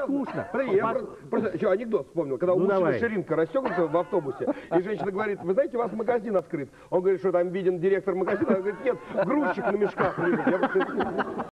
скучно. Просто еще анекдот вспомнил, когда у мужчины ширинка расстегнута в автобусе, и женщина говорит: вы знаете, у вас магазин открыт. Он говорит, что там виден директор магазина, она говорит: нет, грузчик на мешках лежит.